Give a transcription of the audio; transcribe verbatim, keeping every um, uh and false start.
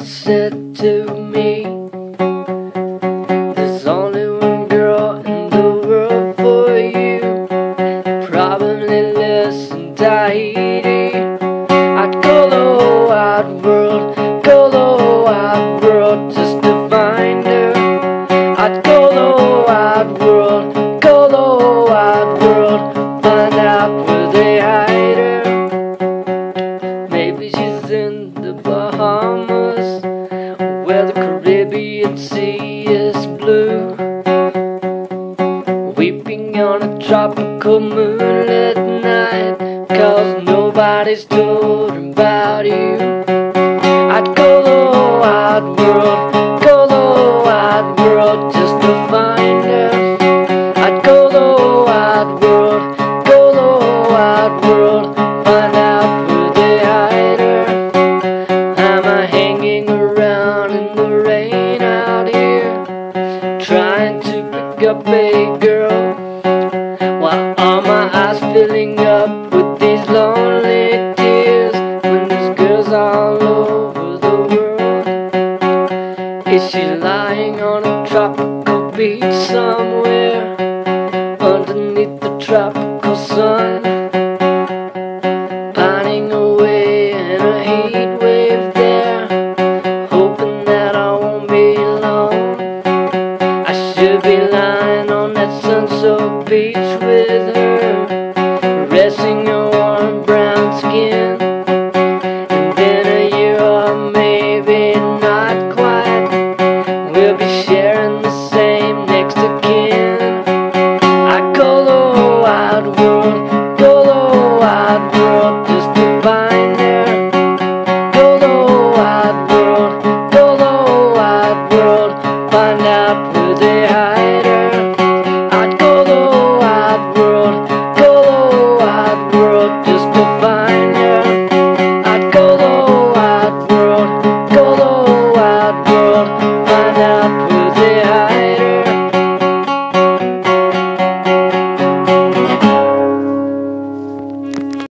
said to me, there's only one girl in the world for you, probably lives in Tahiti. I'd go the wide world, go the wide world just to find her. I'd go the wide world, go the wide world, find out where they hide her. Maybe she's in the Bahamas, where the Caribbean Sea is blue, weeping on a tropical moonlit night, 'cause nobody's told about you. I'd go the wide world, go the wide world just to find her. I'd go the wide world, go the wide world, find out where they hide her. I'm a hanging around in the rain out here, trying to pick up a girl, while all my eyes filling up with these lonely tears, when there's girls all over the world. Is she lying on a tropical beach somewhere, underneath the tropical sun, pining away in a heat wave there, hoping that I won't be alone? I should be lying on that sun-soaked beach with her, resting her warm brown skin, and then a year or maybe not